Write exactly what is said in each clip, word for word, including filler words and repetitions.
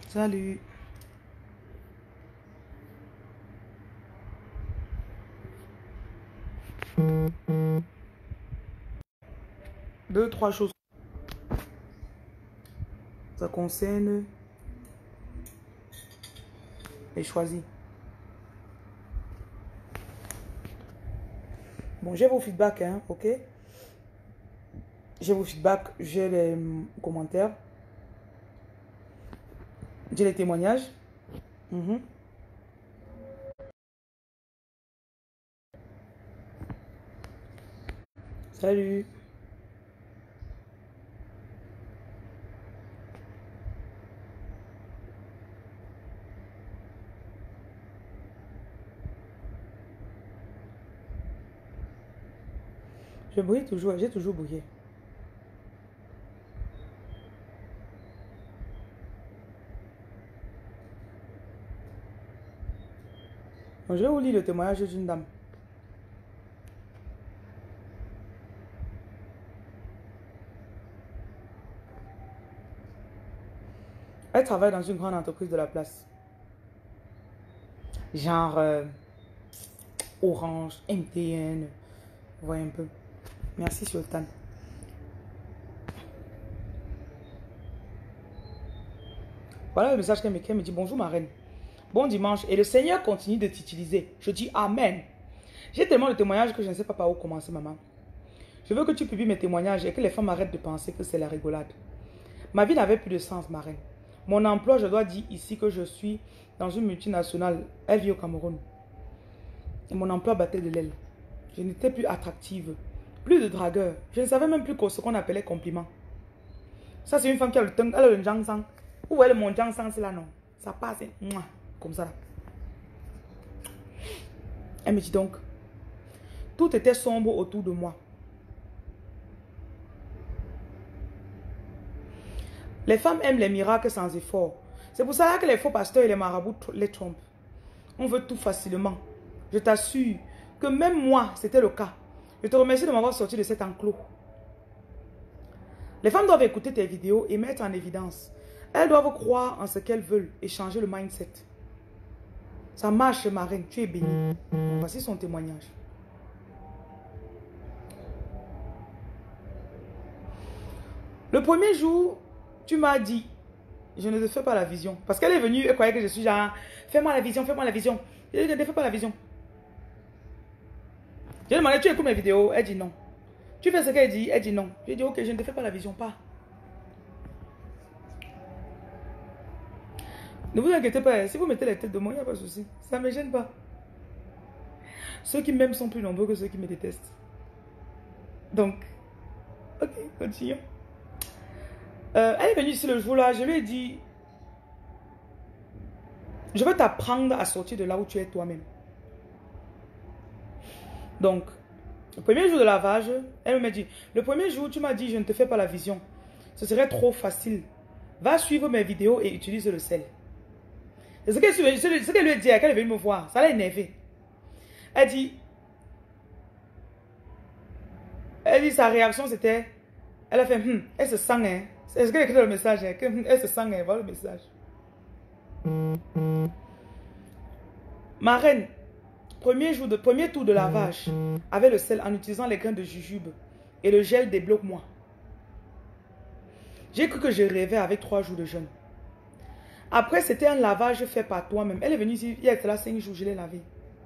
Salut. Deux, trois choses. Ça concerne les choisis. Bon, j'ai vos feedbacks, hein, ok? J'ai vos feedbacks, j'ai les hum, commentaires, j'ai les témoignages. Mhm. Salut. Je brille toujours, j'ai toujours brillé. Bon, je vais vous lire le témoignage d'une dame. Elle travaille dans une grande entreprise de la place. Genre euh, Orange, M T N. Vous voyez un peu. Merci Sultan. Voilà le message qu'elle m'écrit. Elle me dit bonjour ma reine. Bon dimanche. Et le Seigneur continue de t'utiliser. Je dis Amen. J'ai tellement de témoignages que je ne sais pas par où commencer, maman. Je veux que tu publies mes témoignages et que les femmes arrêtent de penser que c'est la rigolade. Ma vie n'avait plus de sens, ma reine. Mon emploi, je dois dire ici que je suis dans une multinationale. Elle vit au Cameroun. Et mon emploi battait de l'aile. Je n'étais plus attractive. Plus de dragueur. Je ne savais même plus ce qu'on appelait compliment. Ça, c'est une femme qui a le tongue. Elle a le jangsang. Où est le mon jangsang, c'est là, non? Ça passe, hein, comme ça. Là. Elle me dit donc, tout était sombre autour de moi. Les femmes aiment les miracles sans effort. C'est pour ça que les faux pasteurs et les marabouts les trompent. On veut tout facilement. Je t'assure que même moi, c'était le cas. Je te remercie de m'avoir sorti de cet enclos. Les femmes doivent écouter tes vidéos et mettre en évidence. Elles doivent croire en ce qu'elles veulent et changer le mindset. Ça marche, ma reine, tu es bénie. Voici son témoignage. Le premier jour, tu m'as dit, je ne te fais pas la vision. Parce qu'elle est venue, elle croyait que je suis genre, fais-moi la vision, fais-moi la vision. Je ne te fais pas la vision. Je lui ai demandé, tu écoutes mes vidéos? Elle dit non. Tu fais ce qu'elle dit? Elle dit non. Je lui ai dit, ok, je ne te fais pas la vision, pas. Ne vous inquiétez pas, si vous mettez la tête de moi, il n'y a pas de souci. Ça ne me gêne pas. Ceux qui m'aiment sont plus nombreux que ceux qui me détestent. Donc, ok, continuons. Euh, elle est venue ici le jour-là, je lui ai dit, je veux t'apprendre à sortir de là où tu es toi-même. Donc, le premier jour de lavage, elle m'a dit, le premier jour, tu m'as dit, je ne te fais pas la vision. Ce serait trop facile. Va suivre mes vidéos et utilise le sel. C'est ce qu'elle lui a dit, quand elle est venue me voir. Ça l'a énervé. Elle dit, elle dit, sa réaction c'était, elle a fait, hm, elle se sent, hein. Est-ce qu'elle écrit dans le message, hein, que, hm, elle se sent, hein, voilà le message. Ma reine, premier, jour de, premier tour de lavage, avec le sel en utilisant les grains de jujube et le gel débloque-moi. J'ai cru que je rêvais avec trois jours de jeûne. Après, c'était un lavage fait par toi-même. Elle est venue ici, il y a là cinq jours, je l'ai lavé.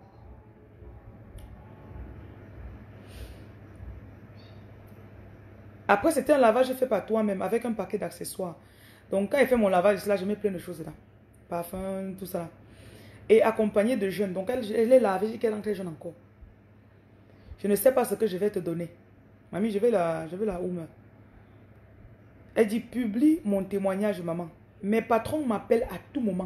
Après, c'était un lavage fait par toi-même avec un paquet d'accessoires. Donc, quand elle fait mon lavage, là, je mets plein de choses dedans. Parfum, tout ça. Et accompagné de jeûne. Donc, elle, elle est lavée, je dis qu'elle est très jeune encore. Je ne sais pas ce que je vais te donner. Mamie, je vais la, je vais la oume. Elle dit, publie mon témoignage, maman. Mes patrons m'appellent à tout moment.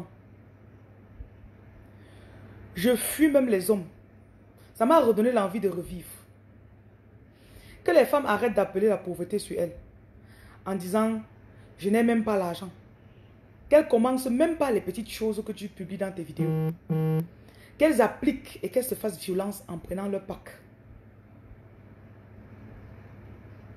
Je fuis même les hommes. Ça m'a redonné l'envie de revivre. Que les femmes arrêtent d'appeler la pauvreté sur elles. En disant, je n'ai même pas l'argent. Qu'elles commencent même pas les petites choses que tu publies dans tes vidéos. Qu'elles appliquent et qu'elles se fassent violence en prenant leur pack.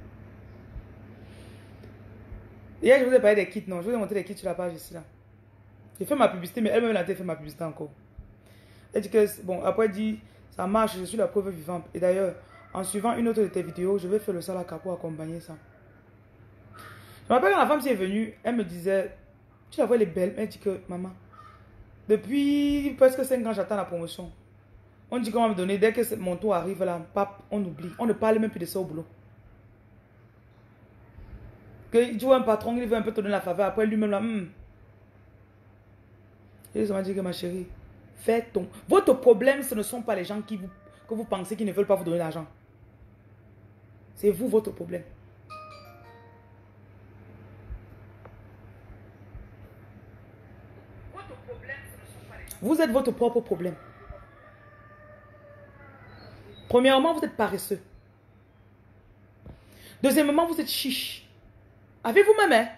Hier, je vous ai parlé des kits, non? Je vous ai montré les kits sur la page ici, là. J'ai fait ma publicité, mais elle-même, elle a fait ma publicité encore. Elle dit que, bon, après, elle dit, ça marche, je suis la preuve vivante. Et d'ailleurs, en suivant une autre de tes vidéos, je vais faire le salaka pour accompagner ça. Je me rappelle quand la femme s'est venue, elle me disait, tu la vois, elle est belle. Elle dit que, maman, depuis presque cinq ans, j'attends la promotion. On dit qu'on va me donner, dès que mon tour arrive là, pap, on oublie. On ne parle même plus de ça au boulot. Que tu vois un patron, il veut un peu te donner la faveur, après lui-même là, hmm. Et ils m'ont dit que ma chérie, fais ton... Votre problème, ce ne sont pas les gens qui vous, que vous pensez qui ne veulent pas vous donner l'argent. C'est vous, votre problème. Votre problème, ce ne sont pas les gens. Vous êtes votre propre problème. Premièrement, vous êtes paresseux. Deuxièmement, vous êtes chiche. Avec vous-même, hein?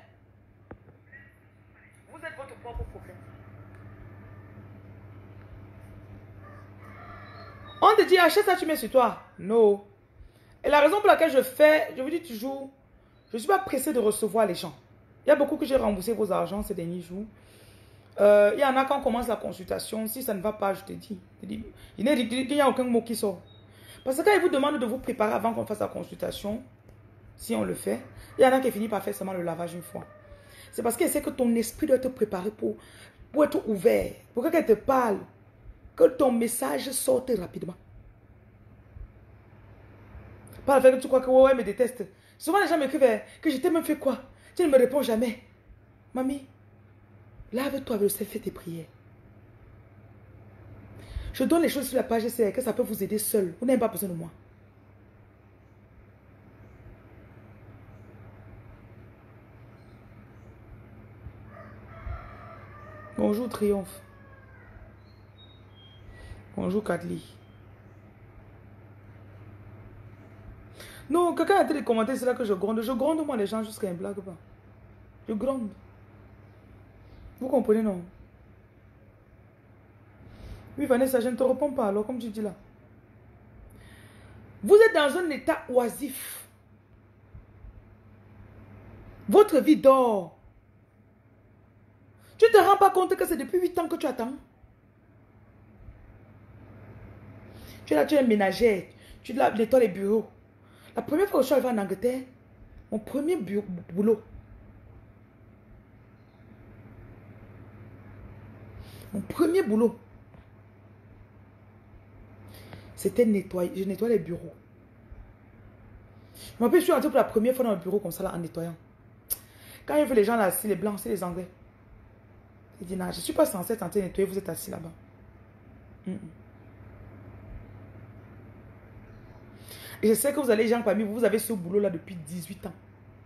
Vous êtes votre propre problème. On te dit, achète ça, tu mets sur toi. Non. Et la raison pour laquelle je fais, je vous dis toujours, je ne suis pas pressé de recevoir les gens. Il y a beaucoup que j'ai remboursé vos argents ces derniers jours. Euh, il y en a quand on commence la consultation, si ça ne va pas, je te dis. Je te dis il n'y a aucun mot qui sort. Parce que quand ils vous demandent de vous préparer avant qu'on fasse la consultation, si on le fait, il y en a qui finissent par faire seulement le lavage une fois. C'est parce que c'est que ton esprit doit être préparé pour, pour être ouvert. Pour que quand elle te parle, que ton message sorte rapidement. Pas le fait que tu crois que ouais, ouais, me déteste. Souvent les gens m'écrivent que je t'ai même fait quoi? Tu ne me réponds jamais. Mamie, lave-toi avec le sel, fais tes prières. Je donne les choses sur la page, c'est que ça peut vous aider seul. Vous n'avez pas besoin de moi. Bonjour Triomphe. Bonjour Kadli. Non, quelqu'un a été de commenter, c'est là que je gronde. Je gronde moi les gens jusqu'à un blague pas. Je gronde. Vous comprenez non? Oui Vanessa, je ne te réponds pas alors comme tu dis là. Vous êtes dans un état oisif. Votre vie dort. Tu ne te rends pas compte que c'est depuis huit ans que tu attends. Tu es là, tu es ménagère. Tu nettoies les bureaux. La première fois que je suis arrivée en Angleterre, mon premier bureau, boulot, mon premier boulot, c'était nettoyer. Je nettoie les bureaux. Je me rappelle, je suis entrée pour la première fois dans le bureau comme ça, là, en nettoyant. Quand je vu les gens là assis, les blancs, c'est les Anglais. Ils disent, non, je ne suis pas censée être en train de nettoyer, vous êtes assis là-bas. Mm -mm. Et je sais que vous allez, les gens parmi vous, vous avez ce boulot-là depuis dix-huit ans.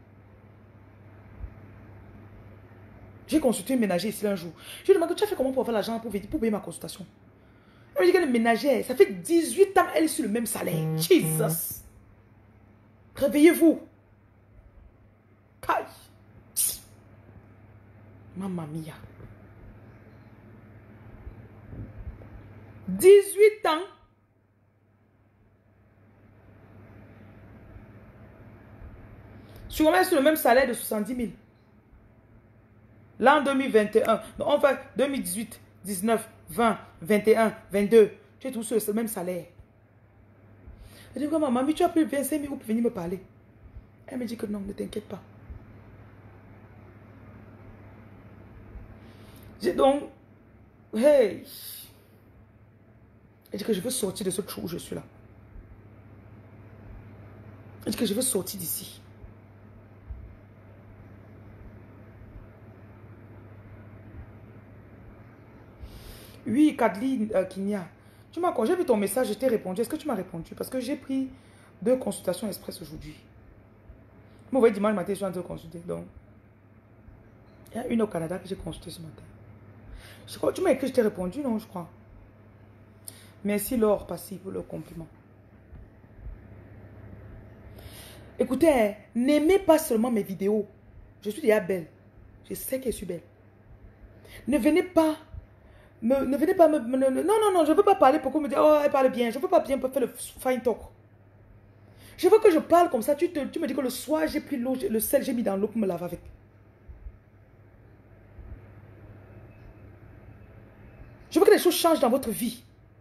J'ai consulté une ménagère ici un jour. Je lui demande, tu as fait comment pour avoir l'argent pour, pour payer ma consultation? Elle me dit qu'elle est ménagère. Ça fait dix-huit ans, elle est sur le même salaire. Mm -hmm. Jesus! Réveillez-vous! Kai! Mamma mia! dix-huit ans! Sur le même salaire de soixante-dix mille. Là en deux mille vingt et un, donc on fait deux mille dix-huit, dix-neuf, vingt, vingt et un, vingt-deux. Tu es tous sur le même salaire. Je dis, maman, mamie, tu as pris vingt-cinq mille pour venir me parler. Elle me dit que non, ne t'inquiète pas. J'ai donc, hey. Elle dit que je veux sortir de ce trou où je suis là. Elle dit que je veux sortir d'ici. Oui, Kadli euh, Kinia, tu m'as j'ai vu ton message, je t'ai répondu. Est-ce que tu m'as répondu? Parce que j'ai pris deux consultations express aujourd'hui. Vous voyez, dimanche matin, je suis en train de consulter. Donc, il y a une au Canada que j'ai consultée ce matin. Je crois, tu m'as écrit, je t'ai répondu, non, je crois. Merci Laure Passy pour le compliment. Écoutez, n'aimez pas seulement mes vidéos. Je suis déjà belle. Je sais que je suis belle. Ne venez pas... Me, ne venez pas me... me ne, non, non, non, je ne veux pas parler pour qu'on me dise, oh, elle parle bien. Je ne veux pas bien pour faire le fine talk. Je veux que je parle comme ça. Tu, te, tu me dis que le soir, j'ai pris l'eau, le sel, j'ai mis dans l'eau pour me laver avec. choses changent dans votre vie.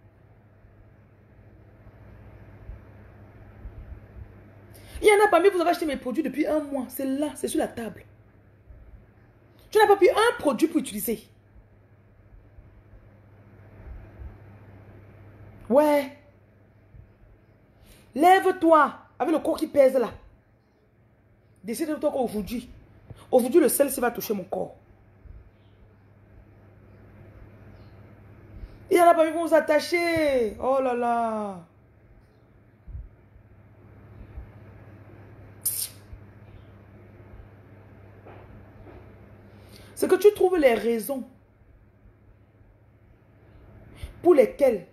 Il y en a parmi vous, vous avez acheté mes produits depuis un mois. C'est là, c'est sur la table. Tu n'as pas pris un produit pour utiliser. Ouais. Lève-toi avec le corps qui pèse là. Décide-toi qu'aujourd'hui, aujourd'hui le sel, va toucher mon corps. Il y en a parmi vous, vous attacher. Oh là là. C'est que tu trouves les raisons pour lesquelles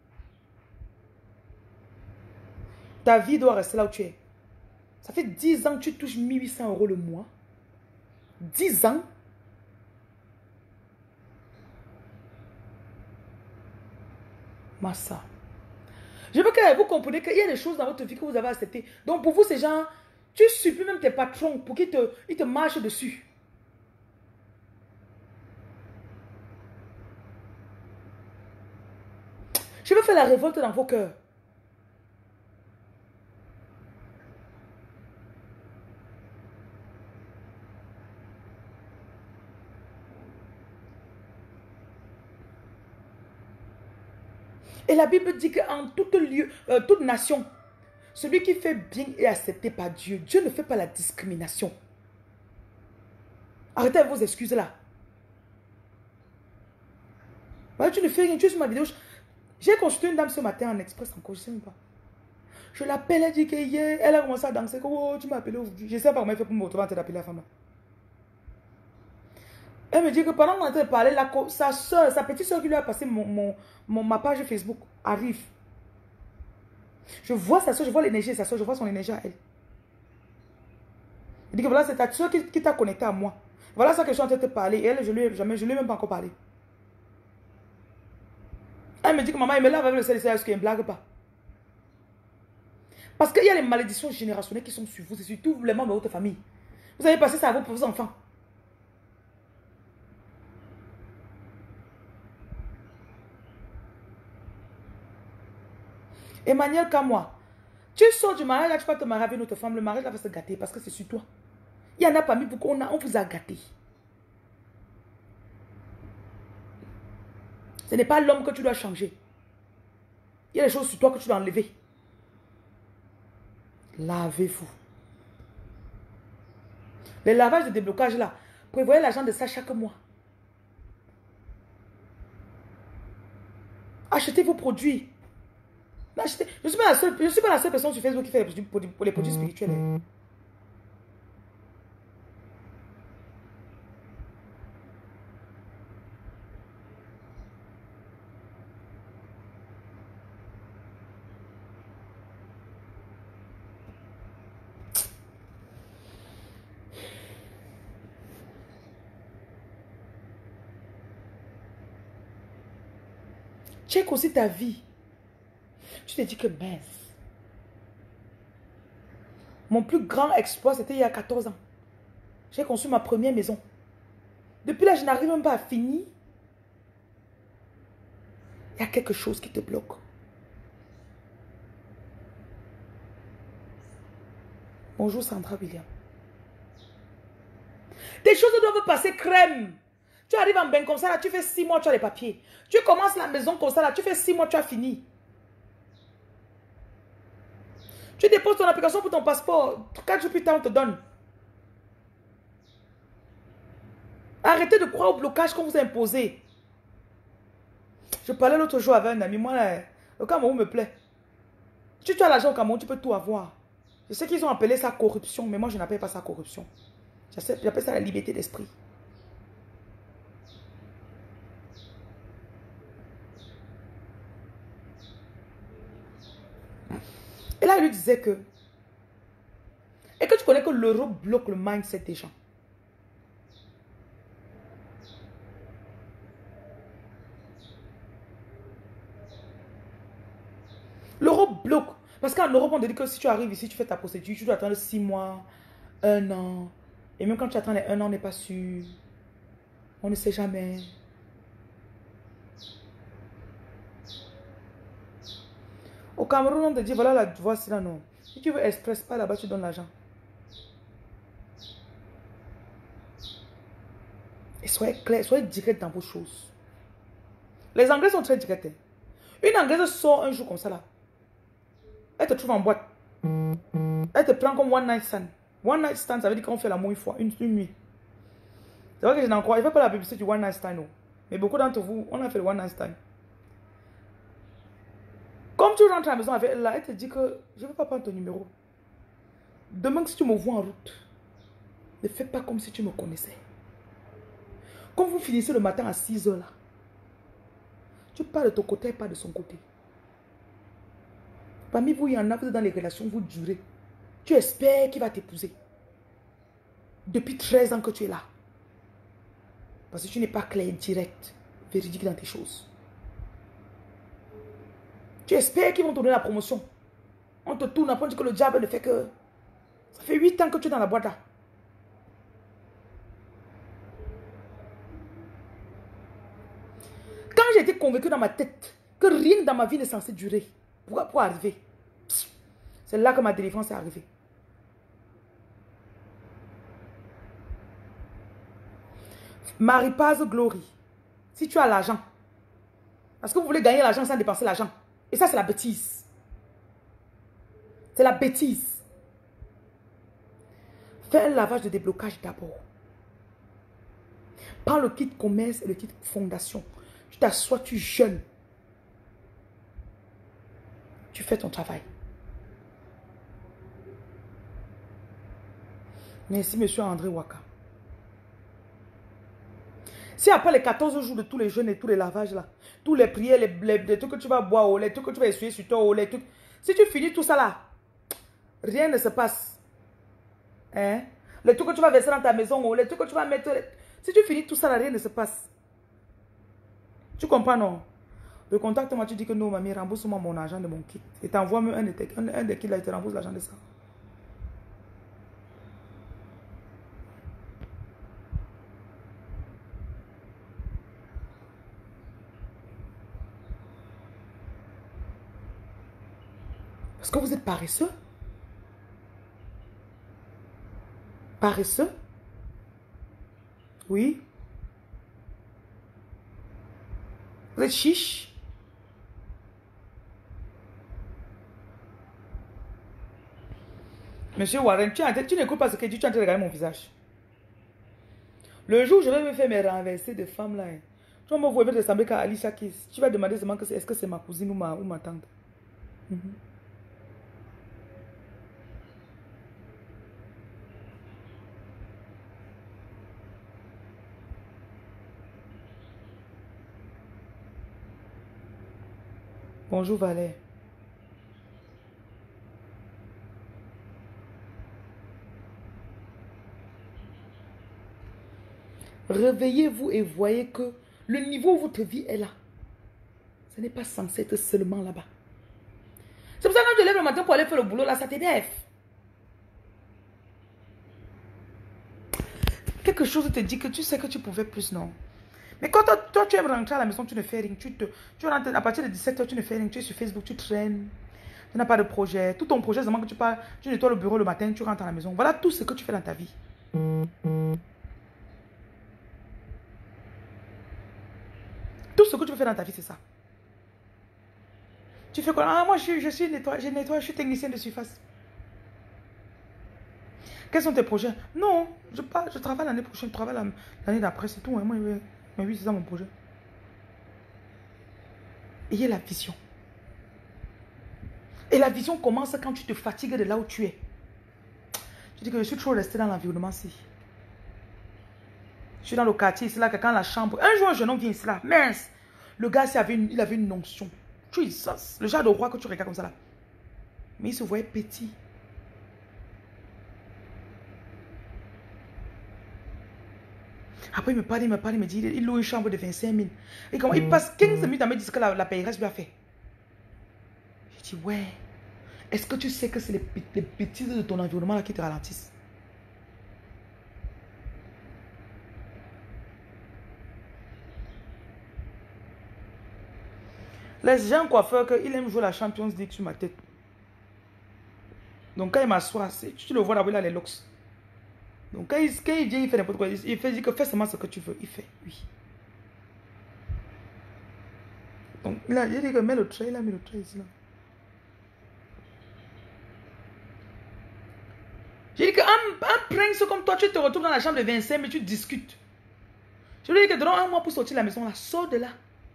ta vie doit rester là où tu es. Ça fait dix ans que tu touches mille huit cents euros le mois. dix ans. Massa. Je veux que vous compreniez qu'il y a des choses dans votre vie que vous avez acceptées. Donc pour vous, c'est genre, tu supplies même tes patrons pour qu'ils te, ils te marchent dessus. Je veux faire la révolte dans vos cœurs. Et la Bible dit qu'en tout lieu, euh, toute nation, celui qui fait bien est accepté par Dieu. Dieu ne fait pas la discrimination. Arrêtez avec vos excuses là. Ouais, tu ne fais rien, tu es sur ma vidéo. J'ai consulté une dame ce matin en express encore, je ne sais même pas. Je l'appelle, elle dit que hier, elle a commencé à danser. Oh, tu m'as appelé aujourd'hui. Je ne sais pas comment elle fait pour me retrouver en train d'appeler la femme là. Elle me dit que pendant qu'on était parlé, la, sa soeur, sa petite soeur qui lui a passé mon, mon, mon, ma page Facebook arrive. Je vois sa soeur, je vois l'énergie de sa soeur, je vois son énergie à elle. Elle dit que voilà, c'est ta soeur qui, qui t'a connecté à moi. Voilà ça que je suis en train de te parler. Et elle, je lui, jamais, je lui ai même pas encore parlé. Elle me dit que maman, elle me lave avec le sel, est-ce qu'elle ne blague pas? Parce qu'il y a les malédictions générationnelles qui sont sur vous, c'est sur tous les membres de votre famille. Vous avez passé ça à vos enfants. Emmanuel, comme moi, tu sors du mariage, là, tu vas te marier avec une autre femme, le mariage là, va se gâter parce que c'est sur toi. Il y en a parmi vous qu'on on vous a gâté. Ce n'est pas l'homme que tu dois changer. Il y a des choses sur toi que tu dois enlever. Lavez-vous. Les lavages de déblocage là, prévoyez l'argent de ça chaque mois. Achetez vos produits. Achetez. Je ne suis pas la seule, je suis pas la seule personne sur Facebook qui fait les produits, pour, pour les produits spirituels. Hein. Check aussi ta vie. Tu te dis que mince. Mon plus grand exploit, c'était il y a quatorze ans. J'ai conçu ma première maison. Depuis là, je n'arrive même pas à finir. Il y a quelque chose qui te bloque. Bonjour Sandra William. Des choses doivent passer crème. Tu arrives en bain comme ça, là, tu fais six mois, tu as les papiers. Tu commences la maison comme ça, là, tu fais six mois, tu as fini. Tu déposes ton application pour ton passeport. Quatre jours plus tard, on te donne. Arrêtez de croire au blocage qu'on vous a imposé. Je parlais l'autre jour avec un ami. Moi, là, le Cameroun me plaît. Si tu as l'argent au Cameroun, tu peux tout avoir. Je sais qu'ils ont appelé ça corruption, mais moi, je n'appelle pas ça corruption. J'appelle ça la liberté d'esprit. Et là, il lui disait que... Et que tu connais que l'euro bloque le mindset des gens. L'euro bloque. Parce qu'en Europe, on te dit que si tu arrives ici, tu fais ta procédure, tu dois attendre six mois, un an. Et même quand tu attends les un an, on n'est pas sûr. On ne sait jamais. Au Cameroun, on te dit, voilà la voici là, non. Si tu veux express, pas là-bas, tu donnes l'argent. Et soyez clair, soyez direct dans vos choses. Les Anglais sont très directs. Une Anglaise sort un jour comme ça là. Elle te trouve en boîte. Elle te prend comme one night stand. One night stand, ça veut dire qu'on fait l'amour une fois, une, une nuit. C'est vrai que je n'en crois. Je ne fais pas la publicité du one night stand. Non. Mais beaucoup d'entre vous, on a fait le one night stand. Comme tu rentres à la maison avec elle là, elle te dit que je ne veux pas prendre ton numéro. Demain, si tu me vois en route, ne fais pas comme si tu me connaissais. Quand vous finissez le matin à six heures là, tu pars de ton côté et pas de son côté. Parmi vous, il y en a, vous êtes dans les relations, vous durez. Tu espères qu'il va t'épouser. Depuis treize ans que tu es là. Parce que tu n'es pas clair, direct, véridique dans tes choses. Tu espères qu'ils vont te donner la promotion. On te tourne, après on dit que le diable ne fait que... Ça fait huit ans que tu es dans la boîte là. Quand j'ai été convaincu dans ma tête que rien dans ma vie n'est censé durer pour, pour arriver, c'est là que ma délivrance est arrivée. Marie-Paz Glory, si tu as l'argent, parce que vous voulez gagner l'argent sans dépenser l'argent. Et ça, c'est la bêtise. C'est la bêtise. Fais un lavage de déblocage d'abord. Prends le kit commerce et le kit fondation. Tu t'assois, tu jeûnes. Tu fais ton travail. Merci, monsieur André Waka. Si après les quatorze jours de tous les jeûnes et tous les lavages là, tous les prières, les, les, les trucs que tu vas boire, les trucs que tu vas essuyer sur toi, les trucs, si tu finis tout ça là, rien ne se passe. Hein? Les trucs que tu vas verser dans ta maison, les trucs que tu vas mettre, si tu finis tout ça là, rien ne se passe. Tu comprends non? Le contact, moi tu dis que non, mamie, rembourse-moi mon argent de mon kit. Et t'envoie-moi un, un, un des kits là, il te rembourse l'argent de ça. Parce que vous êtes paresseux. Paresseux. Oui. Vous êtes chiche. Monsieur Warren, tu, tu n'écoutes pas ce que tu dis, tu es en train de regarder mon visage. Le jour où je vais me faire mes renversés de femmes là, hein, tu vas me voir, il va te sembler qu'à Alicia Keys. Tu vas demander seulement que est-ce que c'est ma cousine ou ma, ou ma tante. Mm-hmm. Bonjour Valère. Réveillez-vous et voyez que le niveau où votre vie est là, ce n'est pas censé être seulement là-bas. C'est pour ça que quand tu te lèves le matin pour aller faire le boulot, là, ça t'énerve. Quelque chose te dit que tu sais que tu pouvais plus, non? Mais quand toi, toi, tu aimes rentrer à la maison, tu ne fais rien. Tu, te, tu rentres à partir de dix-sept heures, tu ne fais rien. Tu es sur Facebook, tu traînes. Tu n'as pas de projet. Tout ton projet, c'est que tu pars, tu nettoies le bureau le matin, tu rentres à la maison. Voilà tout ce que tu fais dans ta vie. Tout ce que tu veux faire dans ta vie, c'est ça. Tu fais quoi? Ah, moi, je, je suis nettoie, je nettoie, je suis technicien de surface. Quels sont tes projets? Non, je, pas, je travaille l'année prochaine, je travaille l'année d'après, c'est tout. Hein. Moi, mais oui, c'est ça mon projet. Ayez la vision. Et la vision commence quand tu te fatigues de là où tu es. Tu dis que je suis trop resté dans l'environnement-ci. Je suis dans le quartier, c'est là que quand la chambre... Un jour, un jeune homme vient ici là, mince. Le gars, avait une, il avait une onction. Jesus, le genre de roi que tu regardes comme ça là. Mais il se voyait petit. Après, il me parle, il me parle, il me dit, il loue une chambre de vingt-cinq mille. Et comment, il passe quinze minutes à me dire ce que la, la paieresse lui a fait. Je dis, ouais. Est-ce que tu sais que c'est les, les bêtises de ton environnement là qui te ralentissent? Les gens coiffeurs, que, il aime jouer la Champions League sur ma tête. Donc quand il m'assoit, tu le vois d'abord, il a les locks. Donc quand il, quand il vient, il fait n'importe quoi. Il fait, il dit que fais seulement ce que tu veux. Il fait, oui. Donc là, il dit que mets le trait, il a mis le trait ici. Là. J'ai dit qu'un un prince comme toi, tu te retrouves dans la chambre de vingt-cinq, mais tu discutes. Je lui ai dit que durant un mois pour sortir de la maison, là, sors de là.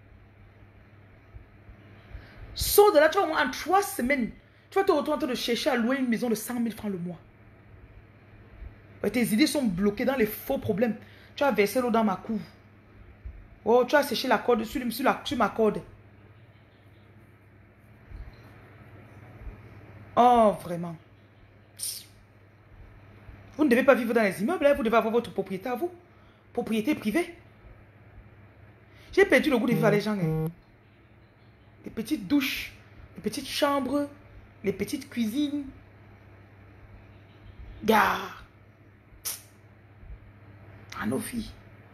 Sors de là, tu vas en trois semaines. Tu vas te retrouver en train de chercher à louer une maison de cent mille francs le mois. Et tes idées sont bloquées dans les faux problèmes. Tu as versé l'eau dans ma cour. Oh, tu as séché la corde sur, sur, la, sur ma corde. Oh, vraiment. Vous ne devez pas vivre dans les immeubles, hein. Vous devez avoir votre propriété à vous. Propriété privée. J'ai perdu le goût de vivre avec les gens. Hein. Les petites douches, les petites chambres, les petites cuisines. Gare. À nos filles.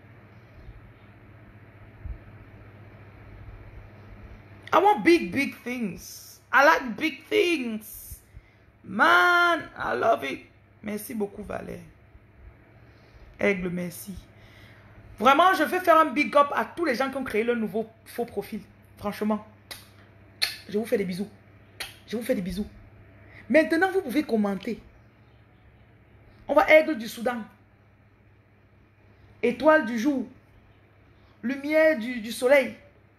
I want big, big things. I like big things. Man, I love it. Merci beaucoup, Valère. Aigle, merci. Vraiment, je vais faire un big up à tous les gens qui ont créé le nouveau faux profil. Franchement. Je vous fais des bisous. Je vous fais des bisous. Maintenant, vous pouvez commenter. On va Aigle du Soudan. Étoile du jour. Lumière du, du soleil.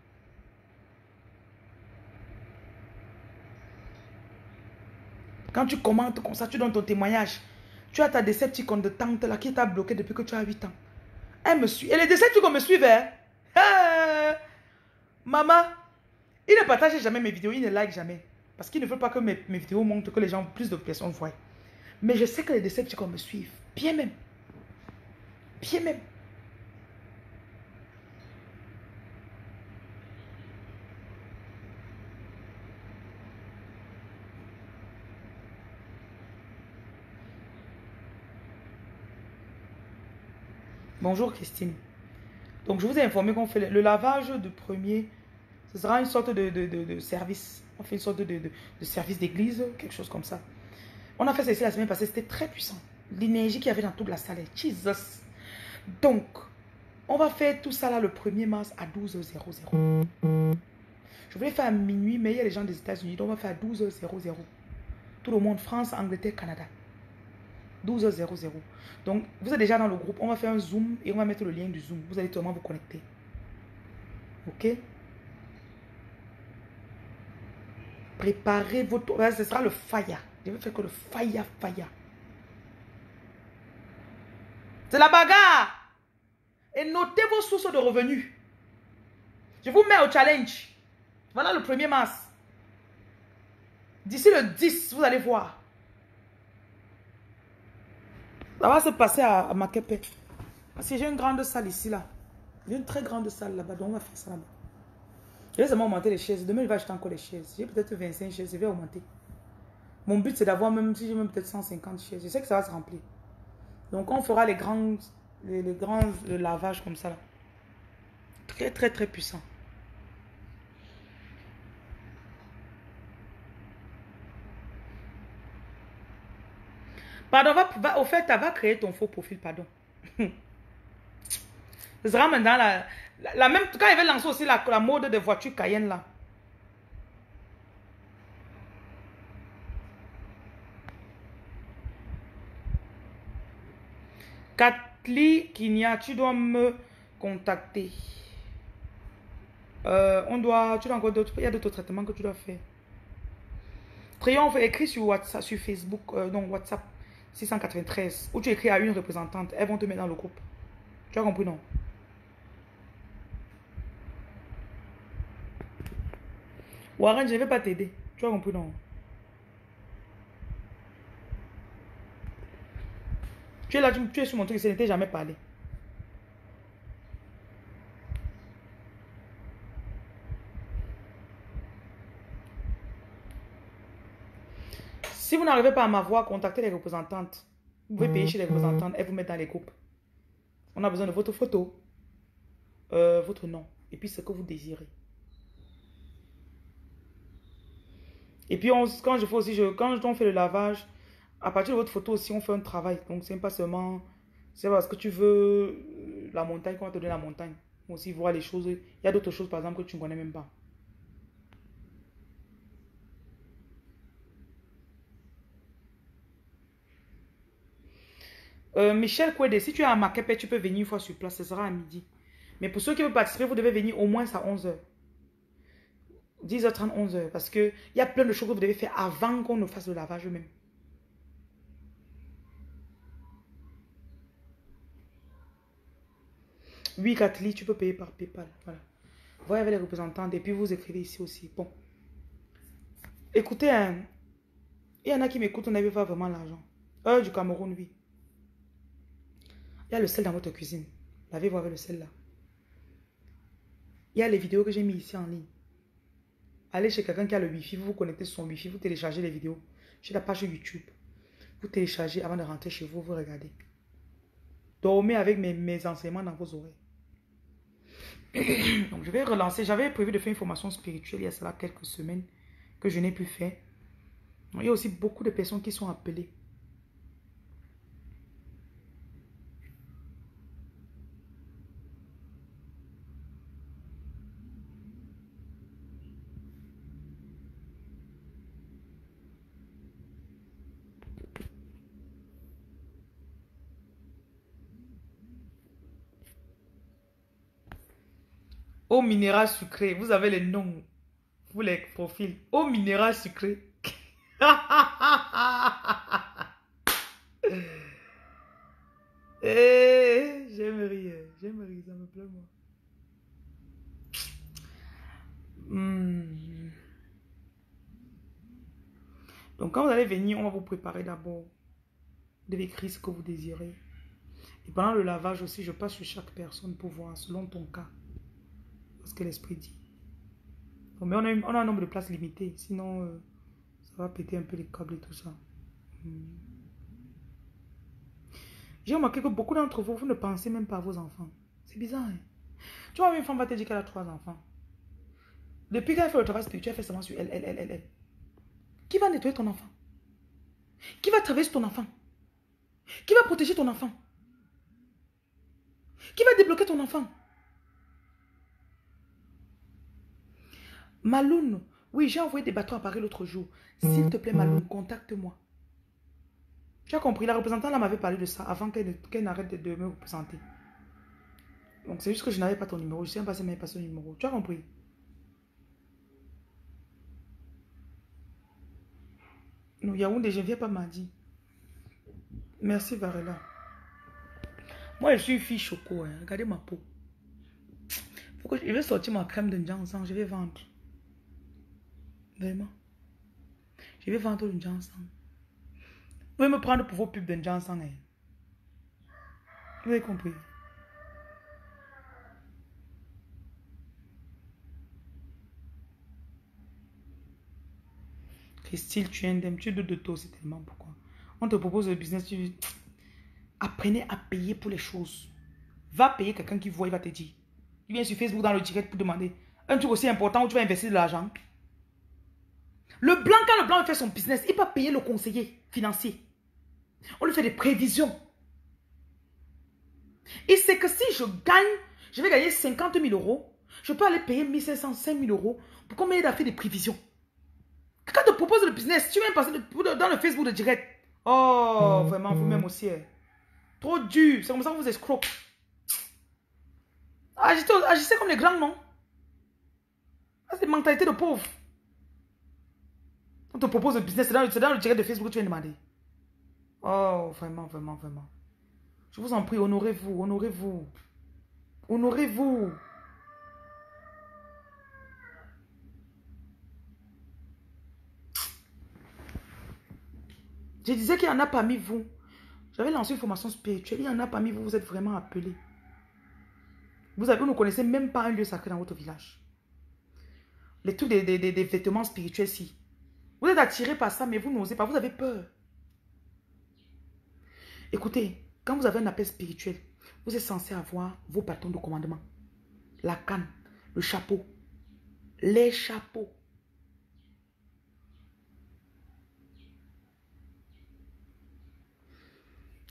Quand tu commentes comme ça, tu donnes ton témoignage. Tu as ta Decepticon de tante là qui t'a bloqué depuis que tu as huit ans. Elle me suit. Et les Decepticons me suivent. Hein? Hey! Maman, il ne partage jamais mes vidéos, il ne like jamais. Parce qu'il ne veut pas que mes, mes vidéos montrent que les gens, plus de personnes voient. Mais je sais que les Decepticons me suivent. Bien même. Bien même. Bonjour Christine. Donc je vous ai informé qu'on fait le, le lavage de premier. Ce sera une sorte de, de, de, de service. On fait une sorte de, de, de service d'église, quelque chose comme ça. On a fait ça ici la semaine passée, c'était très puissant. L'énergie qu'il y avait dans toute la salle, Jesus. Donc, on va faire tout ça là le premier mars à douze heures. Je voulais faire à minuit, mais il y a les gens des États-Unis, donc on va faire à douze heures. Tout le monde, France, Angleterre, Canada. douze heures. Donc, vous êtes déjà dans le groupe, on va faire un Zoom et on va mettre le lien du Zoom. Vous allez seulement vous connecter. Ok? Préparez votre... Ce sera le fire. Je vais faire que le fire, fire. C'est la bagarre. Et notez vos sources de revenus. Je vous mets au challenge. Voilà le premier mars. D'ici le dix, vous allez voir. Ça va se passer à, à Makepe. Parce que j'ai une grande salle ici, là. J'ai une très grande salle là-bas. Donc on va faire ça là-bas. Je vais seulement augmenter les chaises. Demain, je vais acheter encore les chaises. J'ai peut-être vingt-cinq chaises. Je vais augmenter. Mon but, c'est d'avoir même, si j'ai même peut-être cent cinquante chaises. Je sais que ça va se remplir. Donc, on fera les grands, les, les grands le lavage comme ça. Là. Très, très, très puissant. Pardon, va, va, au fait, tu vas créer ton faux profil, pardon. Ce sera maintenant la, la, la même... Quand il va lancer aussi la, la mode de voiture Cayenne, là. Katli Kinia, tu dois me contacter. Euh, on doit... Tu dois encore d'autres... Il y a d'autres traitements que tu dois faire. Triomphe, écrit sur WhatsApp, sur Facebook, euh, non, WhatsApp six cent quatre-vingt-treize, où tu écris à une représentante, elles vont te mettre dans le groupe. Tu as compris, non? Warren, je ne vais pas t'aider. Tu as compris, non? Tu es là, tu, tu es sur mon truc, ça n'était jamais parlé. Si vous n'arrivez pas à m'avoir, contactez les représentantes. Vous pouvez payer chez les représentantes, elles vous mettent dans les groupes. On a besoin de votre photo, euh, votre nom, et puis ce que vous désirez. Et puis, on, quand je fais aussi, je, quand on fait le lavage, à partir de votre photo aussi, on fait un travail. Donc, c'est pas seulement, c'est parce que tu veux euh, la montagne qu'on va te donner la montagne. Aussi voir les choses. Il y a d'autres choses, par exemple, que tu ne connais même pas. Euh, Michel Kouede, si tu es à Makepe, tu peux venir une fois sur place, ce sera à midi. Mais pour ceux qui veulent participer, vous devez venir au moins à onze heures. dix heures trente, onze heures. Parce qu'il y a plein de choses que vous devez faire avant qu'on ne fasse le lavage même. Oui, Cathy, tu peux payer par PayPal. Voilà. Voyez avec les représentants et puis vous écrivez ici aussi. Bon. Écoutez, hein, il y en a qui m'écoutent, on n'avait pas vraiment l'argent. Euh, du Cameroun, oui. Il y a le sel dans votre cuisine. Lavez-vous avec le sel là. Il y a les vidéos que j'ai mis ici en ligne. Allez chez quelqu'un qui a le Wi-Fi, vous vous connectez sur son Wi-Fi, vous téléchargez les vidéos. Sur la page YouTube. Vous téléchargez avant de rentrer chez vous, vous regardez. Dormez avec mes, mes enseignements dans vos oreilles. Donc je vais relancer. J'avais prévu de faire une formation spirituelle il y a cela quelques semaines que je n'ai plus fait. Donc, il y a aussi beaucoup de personnes qui sont appelées. Eau minérale sucrée. Vous avez les noms. Vous les profils. Eau minérale sucrée. Eh, j'aime rire. J'aime rire. Ça me plaît, moi. Hmm. Donc, quand vous allez venir, on va vous préparer d'abord. Vous devez écrire ce que vous désirez. Et pendant le lavage aussi, je passe sur chaque personne pour voir selon ton cas. Ce que l'esprit dit. Bon, mais on a, une, on a un nombre de places limité. Sinon, euh, ça va péter un peu les câbles et tout ça. Hmm. J'ai remarqué que beaucoup d'entre vous, vous ne pensez même pas à vos enfants. C'est bizarre. Hein? Tu vois, une femme va te dire qu'elle a trois enfants. Depuis qu'elle fait le travail spirituel, elle fait seulement sur elle, elle, elle, elle, elle. Qui va nettoyer ton enfant? Qui va travailler sur ton enfant? Qui va protéger ton enfant? Qui va débloquer ton enfant? Maloun, oui, j'ai envoyé des bâtons à Paris l'autre jour. S'il te plaît, Maloun, contacte-moi. Tu as compris, la représentante là m'avait parlé de ça avant qu'elle qu n'arrête de, de me représenter. Donc c'est juste que je n'avais pas ton numéro. Je ne sais même pas si elle m'avait passé ton numéro. Tu as compris? Non, Yaoundé, je ne viens pas mardi. Merci Varela. Moi je suis une fille choco. Hein. Regardez ma peau. Faut que je, je vais sortir ma crème de Njansan. Je vais vendre. Vraiment. Je vais vendre le Njansan. Vous pouvez me prendre pour vos pubs de Njansan. Hein. Vous avez compris? Christine, tu es indemne. Tu doutes de toi aussi tellement. Pourquoi? On te propose le business. Tu... Apprenez à payer pour les choses. Va payer quelqu'un qui voit, il va te dire. Il vient sur Facebook dans le direct pour demander un truc aussi important où tu vas investir de l'argent. Le blanc, quand le blanc fait son business, il va payer le conseiller financier. On lui fait des prévisions. Il sait que si je gagne, je vais gagner cinquante mille euros, je peux aller payer mille cinq cents, cinq mille euros pour qu'on m'aide à faire des prévisions. Quand on te propose le business, tu viens passer dans le Facebook de direct. Oh, mmh, vraiment, mmh. Vous-même aussi. Hein. Trop dur. C'est comme ça que vous escroquez. Agissez, agissez comme les grands, non? C'est une mentalité de pauvre. On te propose le business, c'est dans, dans le direct de Facebook que tu viens demander. Oh, vraiment, vraiment, vraiment. Je vous en prie, honorez-vous, honorez-vous. Honorez-vous. Je disais qu'il y en a parmi vous. J'avais lancé une formation spirituelle. Il y en a parmi vous, vous êtes vraiment appelés. Vous, avez, vous ne connaissez même pas un lieu sacré dans votre village. Les trucs des, des, des, des vêtements spirituels, si. Vous êtes attirés par ça, mais vous n'osez pas. Vous avez peur. Écoutez, quand vous avez un appel spirituel, vous êtes censé avoir vos bâtons de commandement. La canne, le chapeau, les chapeaux.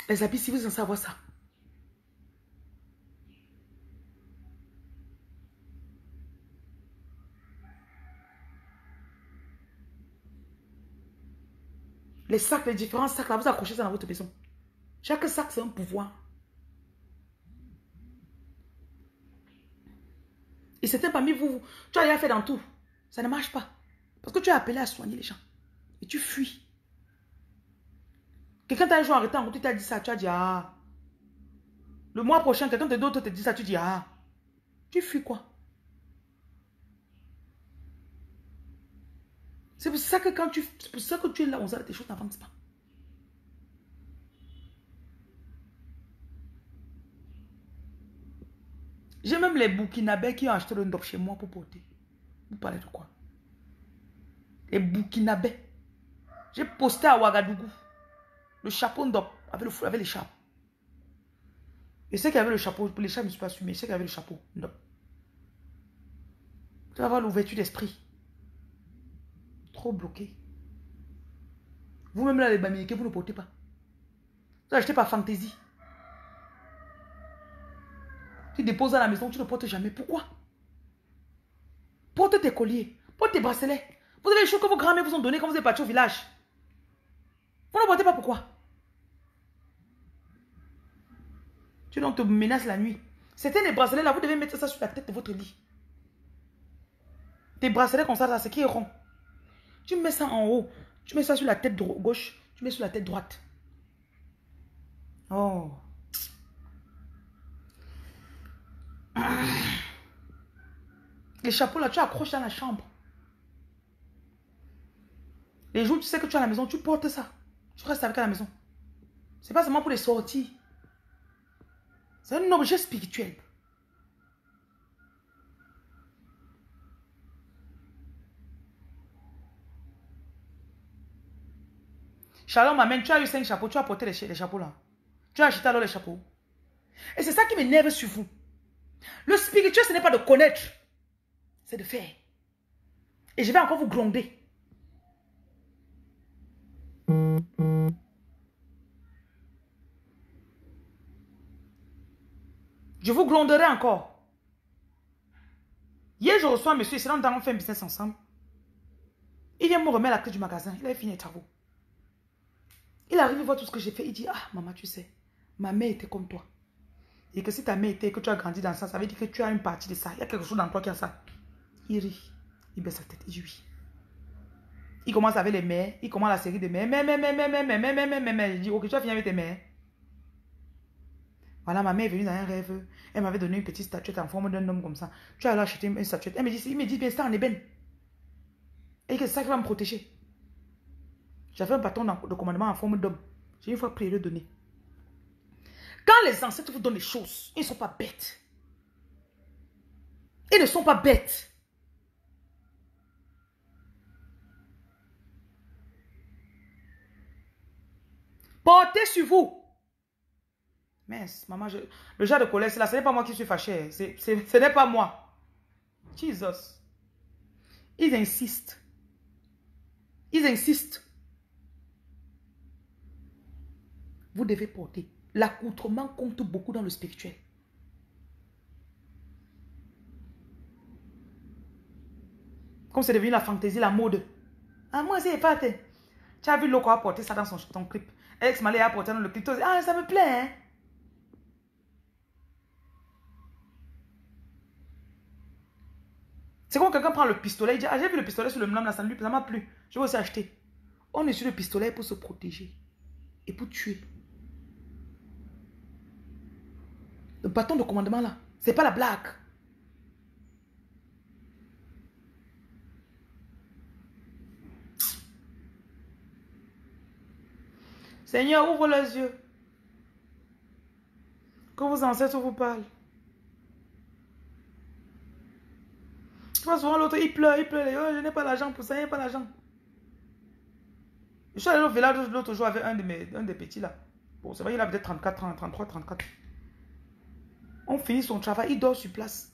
Les habits, si vous êtes censé avoir ça. Les sacs, les différents sacs, là, vous accrochez ça dans votre maison. Chaque sac, c'est un pouvoir. Et certains parmi vous, vous, tu as déjà fait dans tout. Ça ne marche pas. Parce que tu as appelé à soigner les gens. Et tu fuis. Quelqu'un t'a un jour arrêté en route, tu t'as dit ça, tu as dit ah. Le mois prochain, quelqu'un d'autre te dit ça, tu dis ah. Tu fuis quoi? C'est pour ça que quand tu, c'est pour ça que tu es là, on sait tes choses n'avancent pas. J'ai même les Burkinabés qui ont acheté le ndop chez moi pour porter. Vous parlez de quoi? Les Burkinabés. J'ai posté à Ouagadougou le chapeau ndop avec, le, avec les chapeaux. Et ceux qui avaient le chapeau, pour les chats, je ne me suis pas assumé. Ceux qui avaient le chapeau ndop. Tu vas avoir l'ouverture d'esprit. Trop bloqué. Vous-même là, les Bamileke, vous ne portez pas. Vous achetez par fantaisie. Tu déposes à la maison, tu ne portes jamais. Pourquoi? Porte tes colliers, porte tes bracelets. Vous avez les choses que vos grands-mères vous ont données quand vous êtes partis au village. Vous ne portez pas pourquoi? Tu donc te menaces la nuit. C'était des bracelets là, vous devez mettre ça sur la tête de votre lit. Des bracelets comme ça, là, c'est qui est rond. Tu mets ça en haut. Tu mets ça sur la tête gauche. Tu mets sur la tête droite. Oh. Les chapeaux là, tu accroches dans la chambre. Les jours, tu sais que tu es à la maison, tu portes ça. Tu restes avec à la maison. C'est pas seulement pour les sorties. C'est un objet spirituel. Shalom, amen. Tu as eu cinq chapeaux, tu as porté les, les chapeaux là. Tu as acheté alors les chapeaux. Et c'est ça qui m'énerve sur vous. Le spirituel, ce n'est pas de connaître, c'est de faire. Et je vais encore vous gronder. Je vous gronderai encore. Hier, je reçois un monsieur, c'est là on fait un business ensemble. Il vient me remettre la clé du magasin. Il avait fini les travaux. Il arrive, il voit tout ce que j'ai fait. Il dit, ah, maman, tu sais, ma mère était comme toi. Et que si ta mère était, que tu as grandi dans ça, ça veut dire que tu as une partie de ça. Il y a quelque chose dans toi qui a ça. Il rit. Il baisse sa tête. Il dit oui. Il commence avec les mères. Il commence la série de mères. Mais, mais, mais, mais, mais, mais, mais, mais, mais, mais, mais. Je dis, ok, tu as fini avec tes mères. Voilà, ma mère est venue dans un rêve. Elle m'avait donné une petite statuette en forme d'un homme comme ça. Tu as alors acheté une statuette. Elle me dit, il me dit, bien, c'est en ébène. Et que c'est ça qui va me protéger. J'avais un bâton de commandement en forme d'homme. J'ai une fois prié le donner. Quand les ancêtres vous donnent les choses, ils ne sont pas bêtes. Ils ne sont pas bêtes. Portez sur vous. Mince, maman, je... le genre de colère, c'est là, ce n'est pas moi qui suis fâché. C'est, c'est, ce n'est pas moi. Jesus. Ils insistent. Ils insistent. Vous devez porter. L'accoutrement compte beaucoup dans le spirituel. Comme c'est devenu la fantaisie, la mode. Ah, moi, c'est pas. Tu as vu Loco a porté ça dans son, ton clip. Ex Malé a porté dans le clip. Ah, ça me plaît, hein. C'est quand quelqu'un prend le pistolet, il dit, ah, j'ai vu le pistolet sur le mlam, là, ça ne m'a plu. Je vais aussi acheter. On est sur le pistolet pour se protéger et pour tuer. Le bâton de commandement, là, c'est pas la blague. Seigneur, ouvre les yeux. Que vos ancêtres vous parlent. Tu vois souvent l'autre, il pleure, il pleure. Oh, je n'ai pas l'argent pour ça, il n'y a pas l'argent. Je suis allé au village l'autre jour avec un, de mes, un des petits là. Bon, c'est vrai, il a peut-être trente-quatre ans, trente-trois, trente-quatre. On finit son travail, il dort sur place.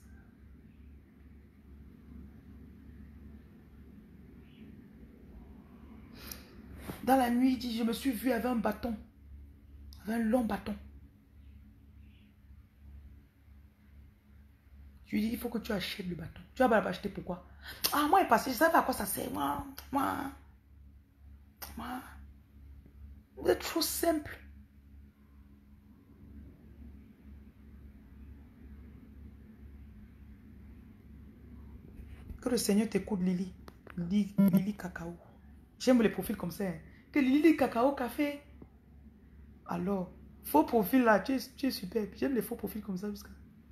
Dans la nuit, il dit, je me suis vu avec un bâton. avec un long bâton. Je lui dis, il faut que tu achètes le bâton. Tu vas pas l'acheter, pourquoi? Ah, moi, il est passé, je ne sais pas à quoi ça sert. Moi, moi, moi. Vous êtes trop simple. Que le Seigneur t'écoute, Lily. Lily, Lily Cacao. J'aime les profils comme ça. Hein. Que Lily Cacao Café. Alors, faux profil là, tu es, tu es superbe. J'aime les faux profils comme ça. Jusqu'à...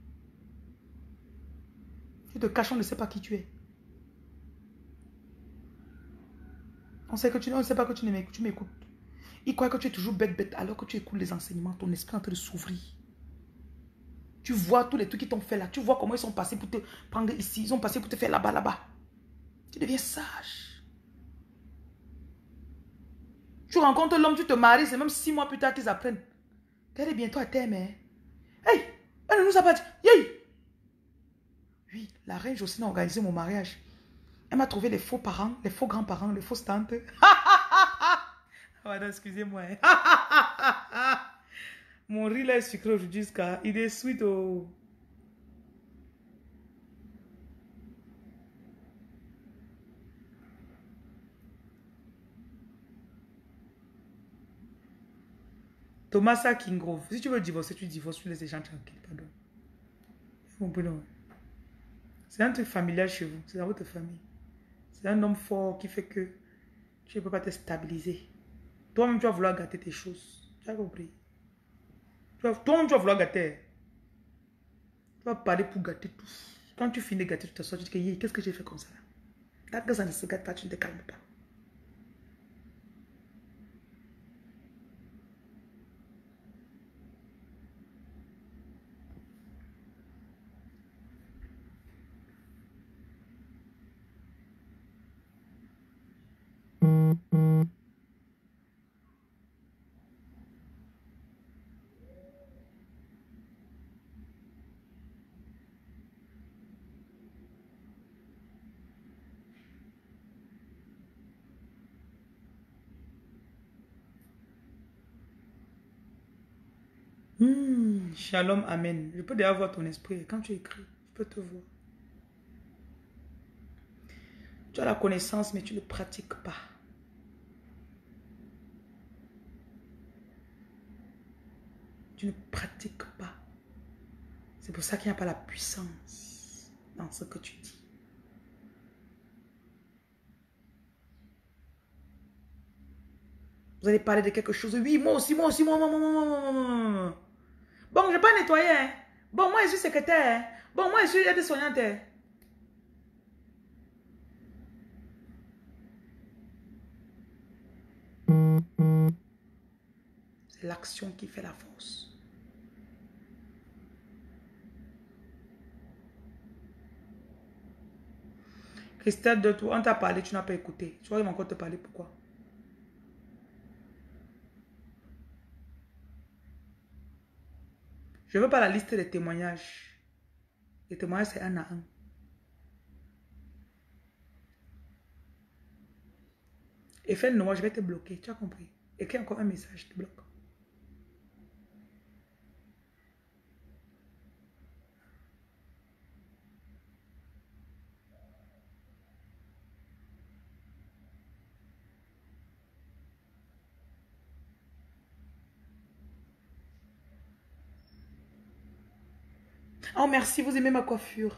Tu te caches, on ne sait pas qui tu es. On sait que tu, on ne sait pas que tu m'écoutes. Tu m'écoutes. Il croit que tu es toujours bête, bête, alors que tu écoutes les enseignements. Ton esprit est en train de s'ouvrir. Tu vois tous les trucs qu'ils t'ont fait là. Tu vois comment ils sont passés pour te prendre ici. Ils sont passés pour te faire là-bas, là-bas. Tu deviens sage. Tu rencontres l'homme, tu te maries. C'est même six mois plus tard qu'ils apprennent. Qu'elle est bientôt à terme. Hein? Hey! Elle ne nous a pas dit. Hey! Oui, la reine Jocelyne a organisé mon mariage. Elle m'a trouvé les faux parents, les faux grands-parents, les fausses tantes. Pardon, excusez-moi. Mon riz là est sucré aujourd'hui jusqu'à... Il est sweet au... Thomas Kingrove. Si tu veux divorcer, tu divorces, tu laisses les gens tranquilles. Pardon. C'est un truc familial chez vous. C'est dans votre famille. C'est un homme fort qui fait que tu ne peux pas te stabiliser. Toi-même, tu vas vouloir gâter tes choses. Tu as compris? Toi-même, tu vas vouloir gâter. Tu vas parler pour gâter tout. Quand tu finis de gâter, tu te sors, tu te dis, qu'est-ce que j'ai fait comme ça? Tant que ça ne se gâte pas, tu ne te calmes pas. Mmh, shalom, amen. Je peux déjà voir ton esprit. Quand tu écris, je peux te voir. Tu as la connaissance, mais tu ne pratiques pas. Tu ne pratiques pas. C'est pour ça qu'il n'y a pas la puissance dans ce que tu dis. Vous allez parler de quelque chose. Oui, moi aussi, moi aussi, moi, moi, moi, moi, moi, moi, moi. Bon, je n'ai pas nettoyé. Hein. Bon, moi, je suis secrétaire. Hein. Bon, moi, je suis aide-soignante. Hein. C'est l'action qui fait la force. Christelle, de tout, on t'a parlé, tu n'as pas écouté. Tu vois, il va encore te parler, pourquoi? Je ne veux pas la liste des témoignages. Les témoignages, c'est un à un. Et fais le noir, je vais te bloquer. Tu as compris? Écris encore un message, je te bloque. Oh, merci, vous aimez ma coiffure.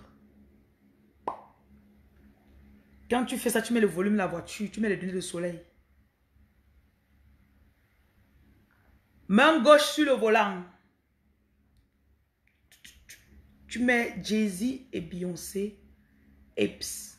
Quand tu fais ça, tu mets le volume de la voiture, tu mets les lunettes de soleil. Main gauche sur le volant. Tu mets Jay-Z et Beyoncé. Apes.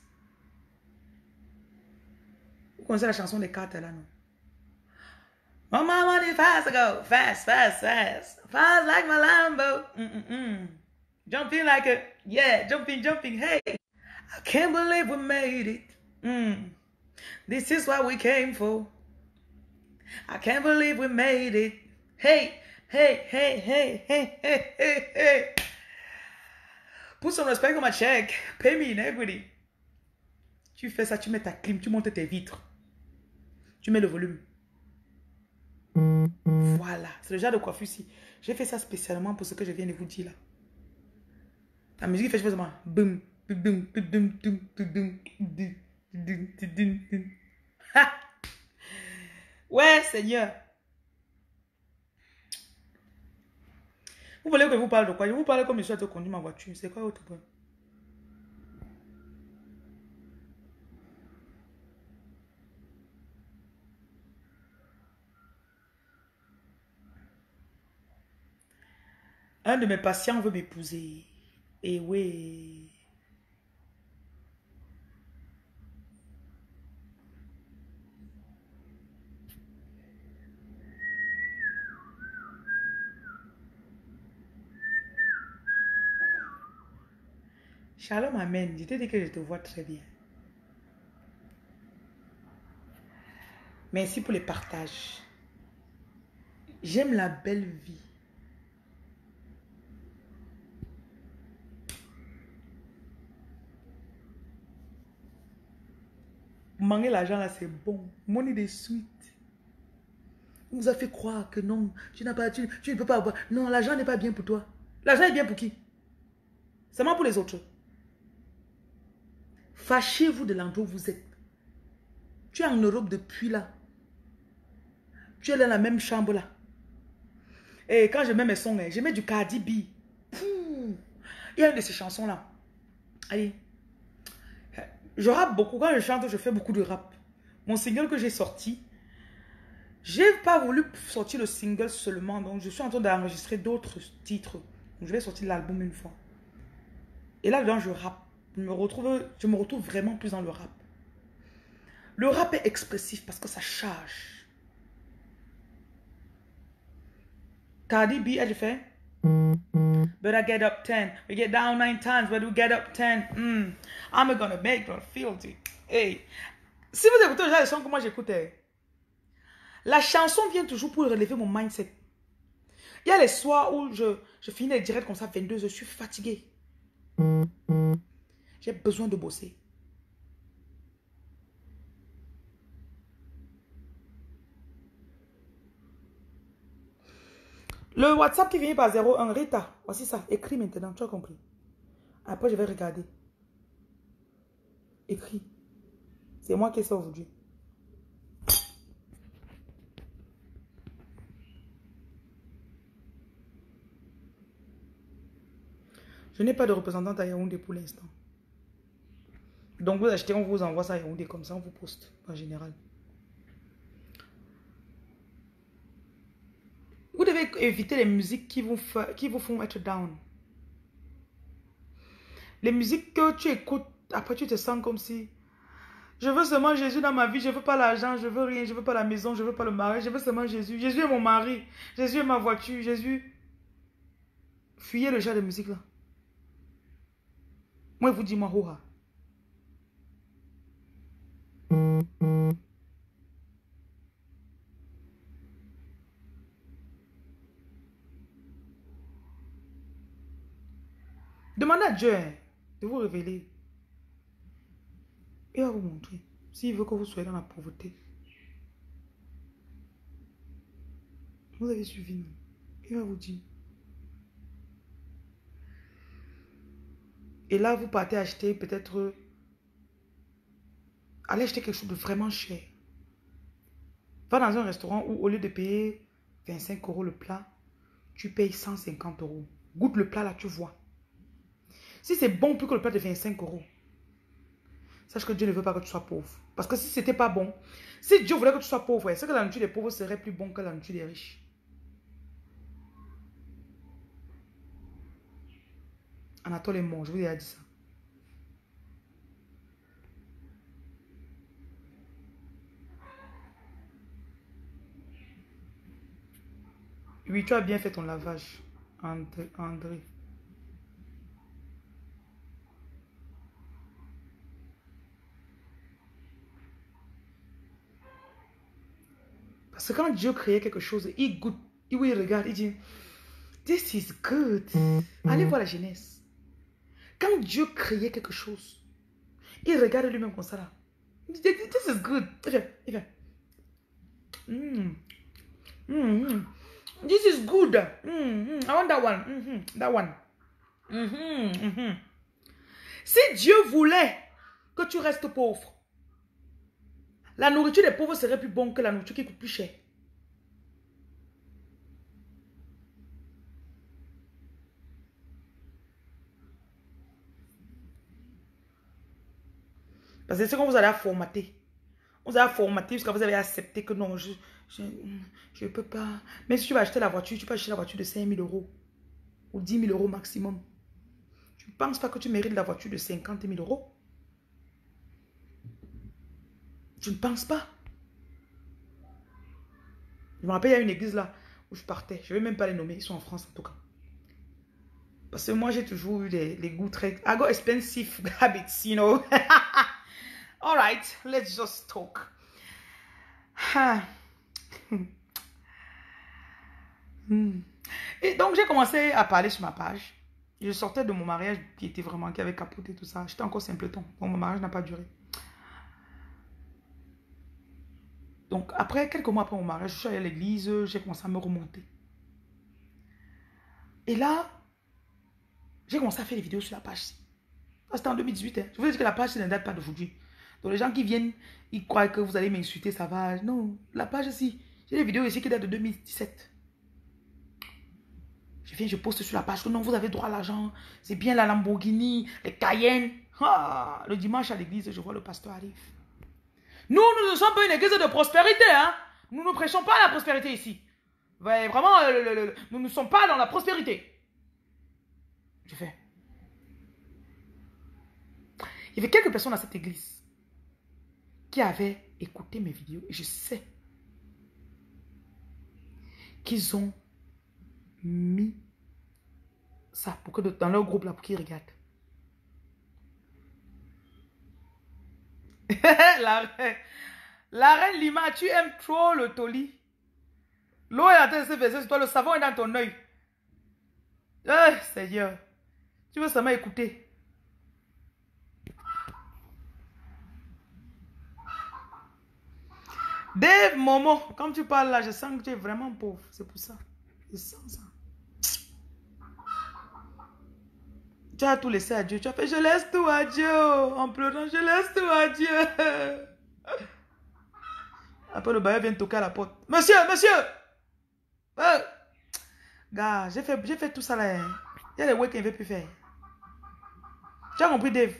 Vous connaissez la chanson des cartes là, non? Oh, my money fast go. Fast, fast, fast. Fast like my Lambo. Mm -mm -mm. Jumping like a, yeah, jumping, jumping. Hey, I can't believe we made it. Mm. This is what we came for. I can't believe we made it. Hey, hey, hey, hey, hey, hey, hey, hey. Put some respect on my check. Pay me in equity. Tu fais ça, tu mets ta clim, tu montes tes vitres. Tu mets le volume. Voilà, c'est le genre de coiffure-ci. J'ai fait ça spécialement pour ce que je viens de vous dire là. La musique fait seulement boum, boum, boum, boum, boum, boum, boum, boum, boum, boum, boum. Ha! Ouais, Seigneur. Vous voulez que je vous parle de quoi? Je vous parle comme je suis en train de conduire ma voiture. C'est quoi votre point? Un de mes patients veut m'épouser. Et oui. Shalom, amen. Je te dis que je te vois très bien. Merci pour les partages. J'aime la belle vie. Manger l'argent là, c'est bon. Money des suites. On vous a fait croire que non, tu n'as pas, tu, tu ne peux pas avoir. Non, l'argent n'est pas bien pour toi. L'argent est bien pour qui? Seulement pour les autres. Fâchez-vous de l'endroit où vous êtes. Tu es en Europe depuis là. Tu es dans la même chambre là. Et quand je mets mes sons, je mets du Cardi B. Pouh. Il y a une de ces chansons là. Allez. Je rappe beaucoup. Quand je chante, je fais beaucoup de rap. Mon single que j'ai sorti, j'ai pas voulu sortir le single seulement. Donc je suis en train d'enregistrer d'autres titres. Donc, je vais sortir l'album une fois. Et là-dedans, je rappe. Je me retrouve, je me retrouve vraiment plus dans le rap. Le rap est expressif parce que ça charge. Cardi B, elle fait But I get up ten. We get down nine times, but we get up ten. Mm. I'm gonna make her feel it. Hey. Si vous écoutez déjà les sons que moi j'écoutais, la chanson vient toujours pour relever mon mindset. Il y a les soirs où je, je finis les directs comme ça, vingt-deux heures, je suis fatigué. J'ai besoin de bosser. Le WhatsApp qui vient par zéro un, Rita, voici ça, écris maintenant, tu as compris. Après, je vais regarder. Écris. C'est moi qui ai ça aujourd'hui. Je n'ai pas de représentante à Yaoundé pour l'instant. Donc vous achetez, on vous envoie ça à Yaoundé, comme ça on vous poste en général. Vous devez éviter les musiques qui vous, qui vous font être down. Les musiques que tu écoutes, après tu te sens comme si... Je veux seulement Jésus dans ma vie, je ne veux pas l'argent, je veux rien, je ne veux pas la maison, je ne veux pas le mari, je veux seulement Jésus. Jésus est mon mari, Jésus est ma voiture, Jésus... Fuyez le genre de musique là. Moi, je vous dis, moi, hoha. Demandez à Dieu hein, de vous révéler. Il va vous montrer. S'il veut que vous soyez dans la pauvreté. Vous avez suivi, non? Il va vous dire. Et là, vous partez acheter peut-être... Allez acheter quelque chose de vraiment cher. Va dans un restaurant où au lieu de payer vingt-cinq euros le plat, tu payes cent cinquante euros. Goûte le plat là, tu vois. Si c'est bon plus que le plat de vingt-cinq euros, sache que Dieu ne veut pas que tu sois pauvre. Parce que si ce n'était pas bon, si Dieu voulait que tu sois pauvre, c'est que la nourriture des pauvres serait plus bon que la nourriture des riches. Anatole est mort, je vous ai dit ça. Oui, tu as bien fait ton lavage, André. André. Parce que quand Dieu créait quelque chose, il goûte, il regarde, il dit, this is good. Allez voir la Genèse. Quand Dieu créait quelque chose, il regarde lui-même comme ça là. Il dit, this is good. Il fait, il fait, mm. Mm-hmm. This is good. Mm-hmm. I want that one. Mm-hmm. That one. Mm-hmm. Mm-hmm. Si Dieu voulait que tu restes pauvre, la nourriture des pauvres serait plus bonne que la nourriture qui coûte plus cher. Parce que c'est quand vous allez formater. Vous allez formater jusqu'à vous avez accepté que non, je ne peux pas. Même si tu vas acheter la voiture, tu peux acheter la voiture de cinq mille euros ou dix mille euros maximum. Tu ne penses pas que tu mérites la voiture de cinquante mille euros? Je ne pense pas. Je me rappelle, il y a une église là où je partais. Je ne vais même pas les nommer. Ils sont en France en tout cas. Parce que moi, j'ai toujours eu les, les goûts très... I got expensive habits, you know. All right, let's just talk. Et donc, j'ai commencé à parler sur ma page. Je sortais de mon mariage qui était vraiment... qui avait capoté tout ça. J'étais encore simpleton. Donc, mon mariage n'a pas duré. Donc, après, quelques mois après mon mariage, je suis allée à l'église. J'ai commencé à me remonter. Et là... j'ai commencé à faire des vidéos sur la page. C'était en deux mille dix-huit. Hein. Je vous dis que la page ne date pas d'aujourd'hui. Donc les gens qui viennent, ils croient que vous allez m'insulter, ça va. Non, la page ici. J'ai des vidéos ici qui datent de deux mille dix-sept. Je viens, je poste sur la page que non, vous avez droit à l'argent. C'est bien la Lamborghini, les Cayenne. Ah, le dimanche à l'église, je vois le pasteur arrive. Nous, nous ne sommes pas une église de prospérité. Hein. Nous ne prêchons pas la prospérité ici. Ouais, vraiment, euh, le, le, le, nous ne sommes pas dans la prospérité. Je fais. Il y avait quelques personnes dans cette église qui avaient écouté mes vidéos. Et je sais qu'ils ont mis ça pour que dans leur groupe là, pour qu'ils regardent. la, reine, la reine Lima, tu aimes trop le toli. L'eau est en train de se verser sur toi, le savon est dans ton œil. Eh, Seigneur, tu veux seulement écouter. Dave, Momo, quand tu parles là, je sens que tu es vraiment pauvre. C'est pour ça. Je sens ça. Tu as tout laissé à Dieu. Tu as fait, je laisse tout à Dieu. En pleurant, je laisse tout à Dieu. Après, le bailleur vient toquer à la porte. Monsieur, monsieur. Euh. Gars, j'ai fait, j'ai fait tout ça là. Il y a des work qu'il ne veut plus faire. Tu as compris, Dave?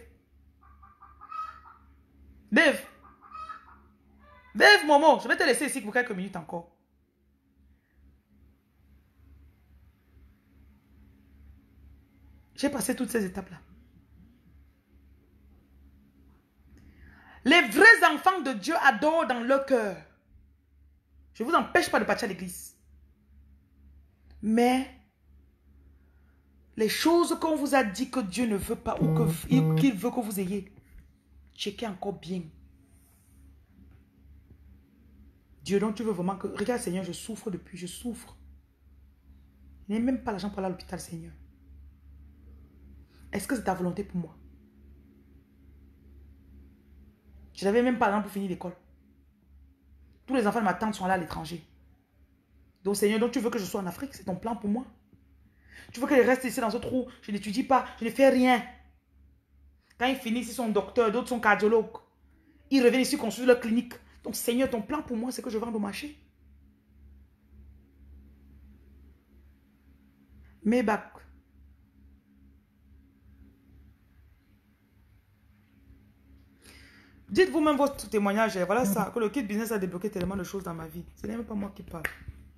Dave. Dave, Momo, je vais te laisser ici pour quelques minutes encore. J'ai passé toutes ces étapes-là. Les vrais enfants de Dieu adorent dans leur cœur. Je ne vous empêche pas de partir à l'église. Mais les choses qu'on vous a dit que Dieu ne veut pas ou qu'il veut que vous ayez, checkez encore bien. Dieu, donc tu veux vraiment que... Regarde, Seigneur, je souffre depuis, je souffre. Je n'ai même pas l'argent pour aller à l'hôpital, Seigneur. Est-ce que c'est ta volonté pour moi? Je n'avais même pas l'argent pour finir l'école. Tous les enfants de ma tante sont là à l'étranger. Donc, Seigneur, donc tu veux que je sois en Afrique? C'est ton plan pour moi? Tu veux que je reste ici dans ce trou? Je n'étudie pas, je ne fais rien. Quand ils finissent, ils sont docteurs, d'autres sont cardiologues. Ils reviennent ici construire leur clinique. Donc, Seigneur, ton plan pour moi, c'est que je vende au marché. Mais bac. Dites vous-même votre témoignage. Voilà ça, que le kit business a débloqué tellement de choses dans ma vie. Ce n'est même pas moi qui parle.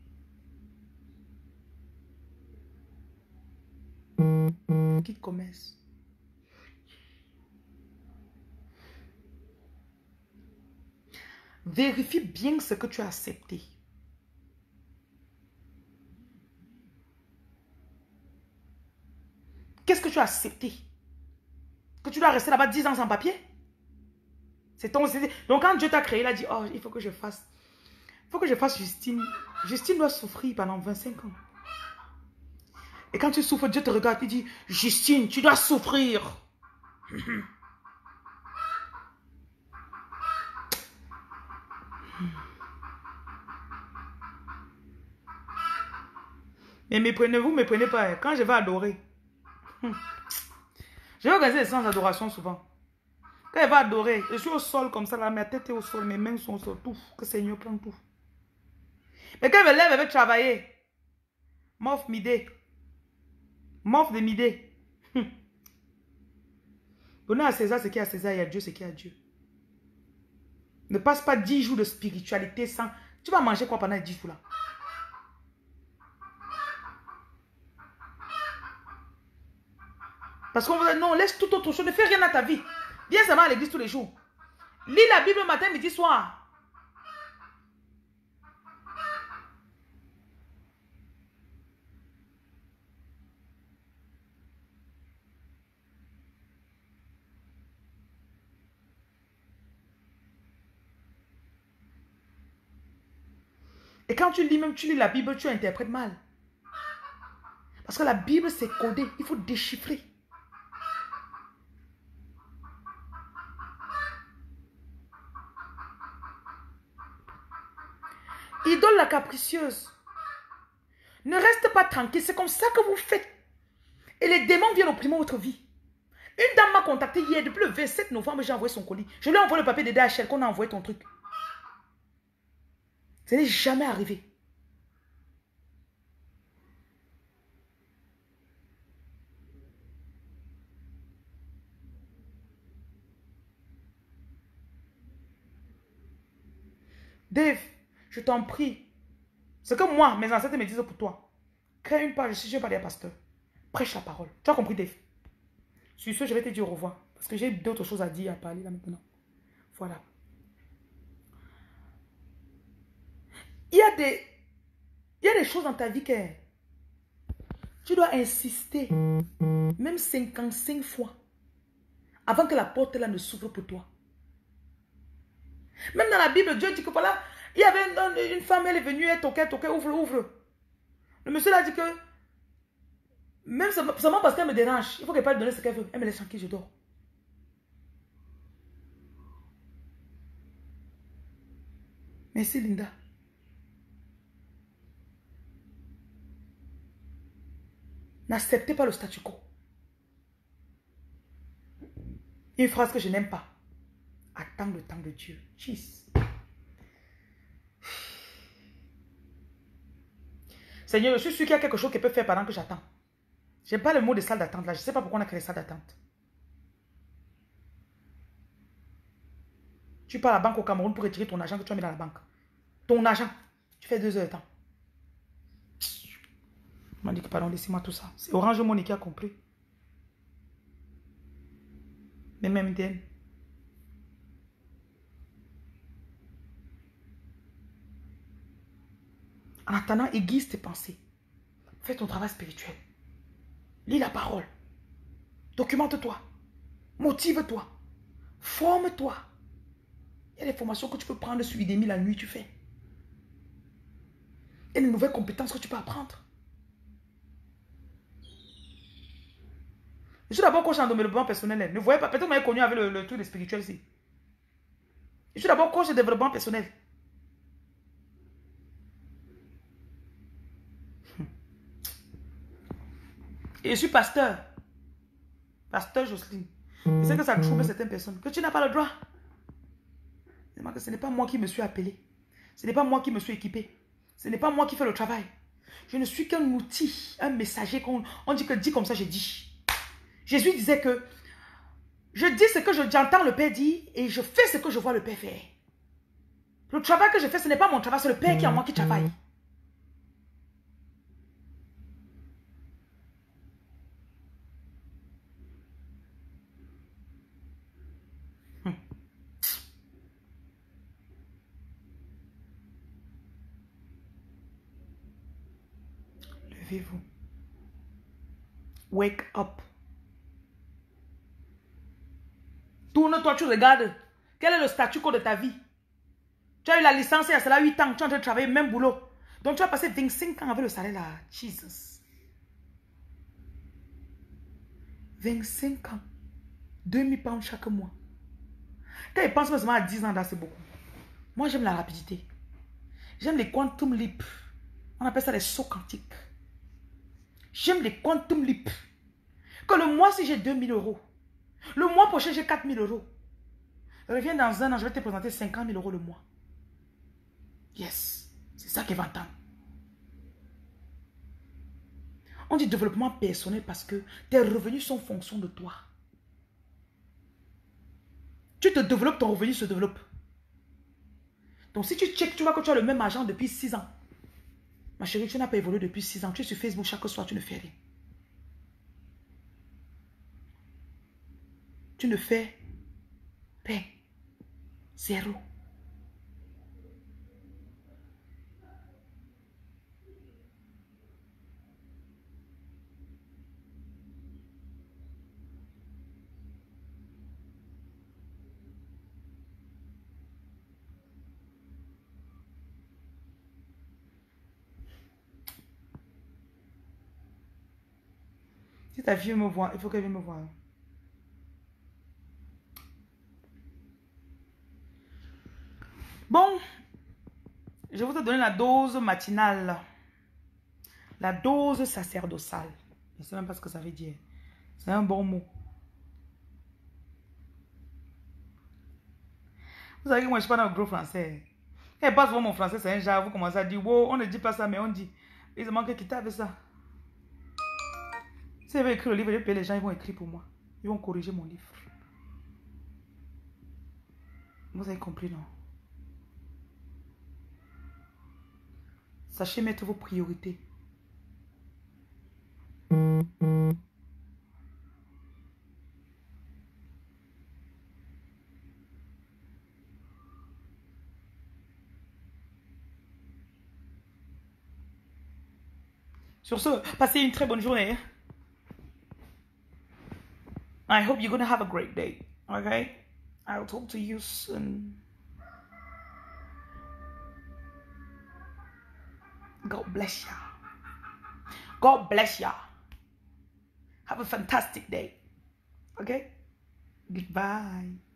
Kit commerce. Vérifie bien ce que tu as accepté. Qu'est-ce que tu as accepté? Que tu dois rester là-bas dix ans sans papier? C'est ton... Donc quand Dieu t'a créé, il a dit, oh, il faut que je fasse. Il faut que je fasse Justine. Justine doit souffrir pendant vingt-cinq ans. Et quand tu souffres, Dieu te regarde et dit, Justine, tu dois souffrir. Mais méprenez-vous, ne me prenez pas. Hein. Quand je vais adorer, hum, je vais organiser des séances d'adoration souvent. Quand elle va adorer, je suis au sol comme ça, là, ma tête est au sol, mes mains sont au sol, tout. Que Seigneur prenne tout. Mais quand elle me lève, elle veut travailler. Mof midé. Mof de midé. Hum. Donnez à César ce qui est à César et à Dieu ce qui est à Dieu. Ne passe pas dix jours de spiritualité sans... Tu vas manger quoi pendant les dix jours là? Parce qu'on veut... Non, laisse tout autre chose. Ne fais rien à ta vie. Viens seulement à l'église tous les jours. Lis la Bible matin, midi, soir. Et quand tu lis, même tu lis la Bible, tu interprètes mal. Parce que la Bible, c'est codé. Il faut déchiffrer. Idole la capricieuse. Ne reste pas tranquille. C'est comme ça que vous faites. Et les démons viennent opprimer votre vie. Une dame m'a contacté hier. Depuis le vingt-sept novembre, j'ai envoyé son colis. Je lui ai envoyé le papier de D H L qu'on a envoyé ton truc. Ça n'est jamais arrivé. Dave, je t'en prie. Ce que moi, mes ancêtres me disent pour toi. Crée une page, si je ne veux pas dire pasteur. Prêche la parole. Tu as compris, Dave? Sur ce, je vais te dire au revoir. Parce que j'ai d'autres choses à dire, à parler là maintenant. Voilà. Il y a des, il y a des choses dans ta vie que tu dois insister. Même cinquante-cinq fois. Avant que la porte là ne s'ouvre pour toi. Même dans la Bible, Dieu dit que voilà, il y avait une, une femme, elle est venue, elle toquait, toquait, ouvre, ouvre. Le monsieur là dit que, même seulement parce qu'elle me dérange, il faut qu'elle pas lui donner ce qu'elle veut. Elle me laisse tranquille, je dors. Merci Linda. N'acceptez pas le statu quo. Une phrase que je n'aime pas. Attends le temps de Dieu. Jeez. Seigneur, je suis sûr qu'il y a quelque chose qu'elle peut faire pendant que j'attends. Je n'aime pas le mot de salle d'attente là. Je ne sais pas pourquoi on a créé salle d'attente. Tu pars à la banque au Cameroun pour retirer ton argent que tu as mis dans la banque. Ton argent. Tu fais deux heures de temps. On m'a dit que pardon, laissez-moi tout ça. C'est Orange Money qui a compris. Mais même M T N. En attendant, aiguise tes pensées. Fais ton travail spirituel. Lis la parole. Documente-toi. Motive-toi. Forme-toi. Il y a des formations que tu peux prendre sur Udemy la nuit, tu fais. Il y a des nouvelles compétences que tu peux apprendre. Je suis d'abord coach en développement personnel. Ne voyez pas, peut-être que vous m'avez connu avec le, le truc de spirituel ici. Je suis d'abord coach de développement personnel. Et je suis pasteur. Pasteur Jocelyne. Je sais que ça trouble certaines personnes. Que tu n'as pas le droit. Que ce n'est pas moi qui me suis appelé. Ce n'est pas moi qui me suis équipé. Ce n'est pas moi qui fais le travail. Je ne suis qu'un outil, un messager. On, on dit que dit comme ça, je dis. Jésus disait que je dis ce que j'entends le Père dire et je fais ce que je vois le Père faire. Le travail que je fais, ce n'est pas mon travail, c'est le Père qui est en moi qui travaille. Hum. Levez-vous. Wake up. Tourne-toi, tu regardes. Quel est le statu quo de ta vie? Tu as eu la licence il y a cela huit ans. Tu es en train de travailler même boulot. Donc tu as passé vingt-cinq ans avec le salaire là. Jesus. vingt-cinq ans. deux mille pounds chaque mois. Quand ils pensent seulement à dix ans là, c'est beaucoup. Moi j'aime la rapidité. J'aime les quantum leap. On appelle ça les sauts quantiques. J'aime les quantum leap. Que le mois, si j'ai deux mille euros, le mois prochain, j'ai quatre mille euros. Reviens dans un an, je vais te présenter cinquante mille euros le mois. Yes. C'est ça qu'elle va entendre. On dit développement personnel parce que tes revenus sont fonction de toi. Tu te développes, ton revenu se développe. Donc si tu checkes, tu vois que tu as le même argent depuis six ans. Ma chérie, tu n'as pas évolué depuis six ans. Tu es sur Facebook chaque soir, tu ne fais rien. Tu ne fais rien. Zéro. Si ta fille me voit, il faut qu'elle vienne me voir. Bon, je vais vous donner la dose matinale. La dose sacerdotale. Je ne sais même pas ce que ça veut dire. C'est un bon mot. Vous savez que moi, je ne suis pas dans le gros français. Quand elle passe voir mon français, c'est un genre, vous commencez à dire, wow, on ne dit pas ça, mais on dit. Ils manquent quitter avec ça. Si je vais écrire le livre, je vais payer les gens, ils vont écrire pour moi. Ils vont corriger mon livre. Vous avez compris, non? Sachez mettre vos priorités. Sur ce, passez une très bonne journée. I hope you're going to have a great day. Okay? I'll talk to you soon. God bless ya. God bless ya. Have a fantastic day. Okay? Goodbye.